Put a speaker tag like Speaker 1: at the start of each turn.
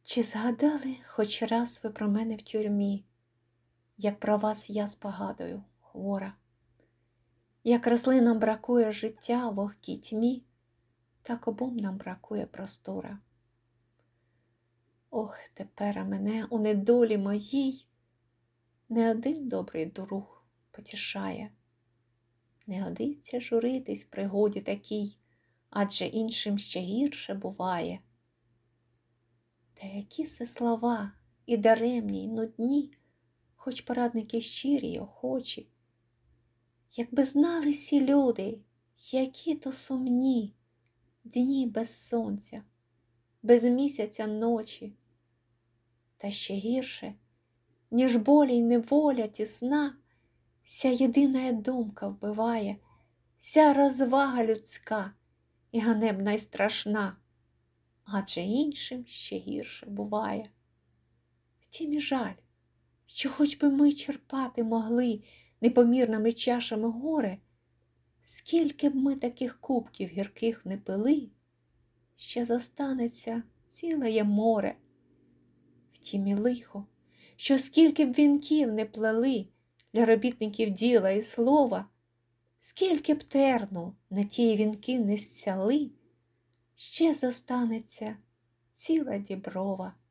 Speaker 1: Чи згадали хоч раз ви про мене в тюрмі, як про вас я спогадую, хвора? Як рослинам бракує життя в вогкій тьмі, так обом нам бракує простора. Ох, тепер мене у недолі моїй не один добрий друг потішає. Не годиться журитись пригоді такій, адже іншим ще гірше буває. Та які се слова і даремні, й нудні, хоч порадники щирі й охочі. Якби знали сі люди, які то сумні дні без сонця, без місяця ночі. Та ще гірше, ніж болі й неволя тісна, ся єдина думка вбиває, ся розвага людська і ганебна й страшна, адже іншим ще гірше буває. Втім і жаль, що хоч би ми черпати могли непомірними чашами горе, скільки б ми таких кубків гірких не пили, ще зостанеться ціле море. Втім і лихо, що скільки б вінків не плели для робітників діла і слова, скільки б терну на ті вінки не стяли, ще зостанеться ціла діброва.